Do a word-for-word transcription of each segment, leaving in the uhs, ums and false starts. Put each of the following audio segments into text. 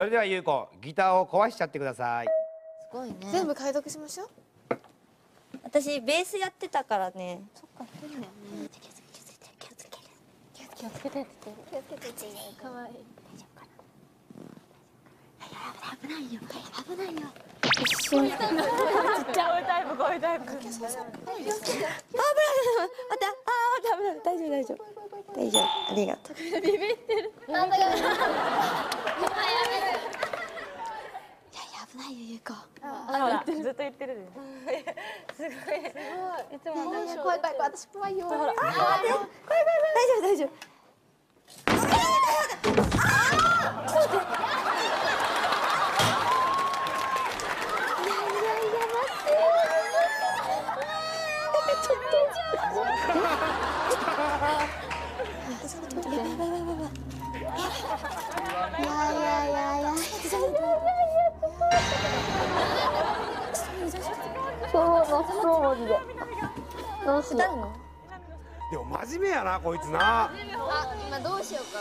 それではゆうこ、ギターを壊しちゃってください。 すごいね。 全部解読しましょう。 私ベースやってたからね。 そっか、そうだよね。 気をつけて気をつけて気をつけてって言ってる。 気をつけて。 可愛い。 大丈夫かな。危ないよ危ないよ。 一瞬。ちっちゃいタイプ、こういうタイプ。 危ない危ない。待って、あー危ない大丈夫大丈夫大丈夫。ありがとう。 ビビってる。 なんだか。いや危ないよゆうこ。 あ、ずっと言ってるで。すごい。すごい。いつも怖い怖い怖い、私怖いよ。ほら。 ああ大丈夫大丈夫。いやいやいやいや。そうそうマジで。どうしよう。 でも真面目やなこいつな。 あ、今どうしようか。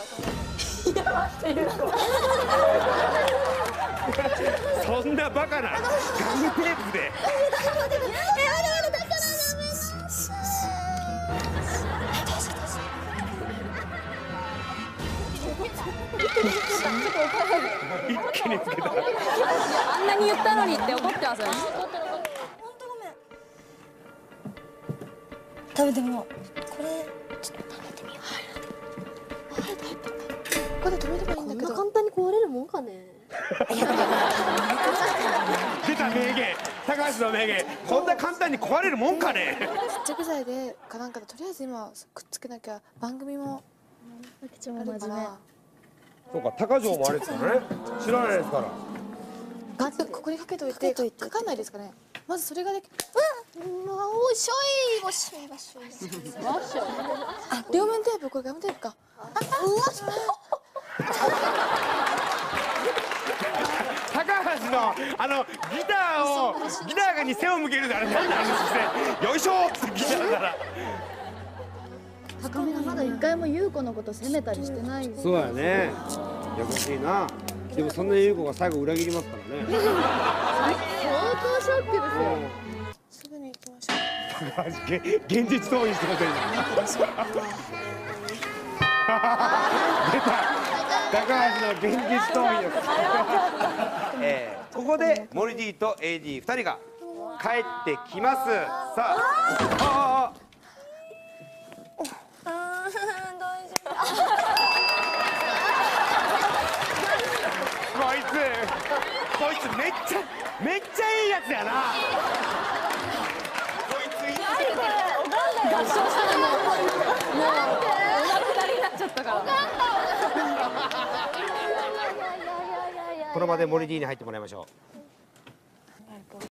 そんなバカなガムテープで。一気につけた。 あんなに言ったのにって怒ってますよね。 本当ごめん。多分でもこれちょっと食べてみよう。入って入ってここで止めればいいんだけど。 簡単に壊れるもんかね。 出た名言、高橋の名言。こんな簡単に壊れるもんかね。 接着剤でかなんかでとりあえず今くっつけなきゃ番組もあるから。 そうか、高城もあれですからね。知らないですから。 ガッとここにかけといて、 かけといてかかんないですかね。まずそれができ、うん、まあおいしょい、もしょい、わしょい。あ、両面テープ、これガムテープか。あ、うわしょ。 高橋のあのギターをギターに背を向けるであれなんなんですね。よいしょってギターなら。 高見がまだ一回も優子のこと責めたりしてない。 そうやね。優しいな。でもそんな優子が最後裏切りますからね。 相当ショックですよ。 すぐに行きましょう。 現実逃避してませんね。出た。高橋の現実逃避です。えー、ここで森 D と エーディー ふたりが帰ってきます。さあ。ああ。こいつ、こいつめっちゃめっちゃいいやつやな。こいついい。 合唱したらもうもうお亡くなりになっちゃったから。 この場で森 D に入ってもらいましょう。